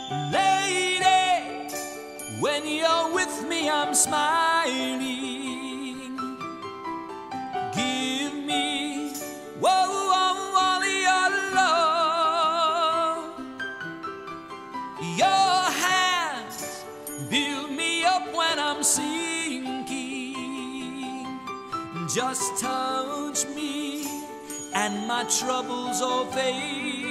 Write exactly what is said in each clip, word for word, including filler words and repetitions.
Lady, when you're with me, I'm smiling. Give me, whoa, whoa, all your love. Your hands build me up when I'm sinking. Just touch me and my troubles all fade.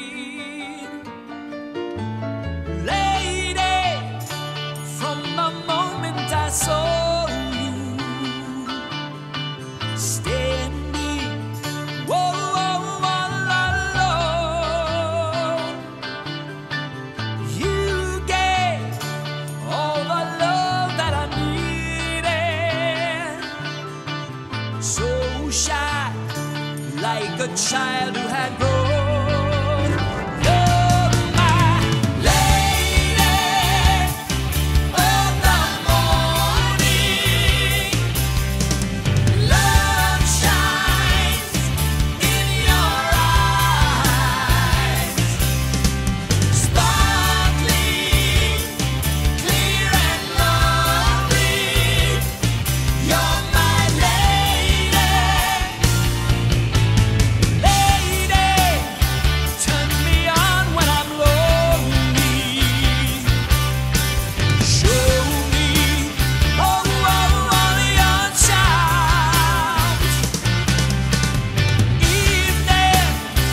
I saw you standing, whoa, whoa, all alone. You gave all the love that I needed. So shy, like a child who had grown.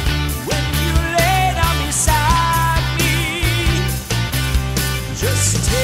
Just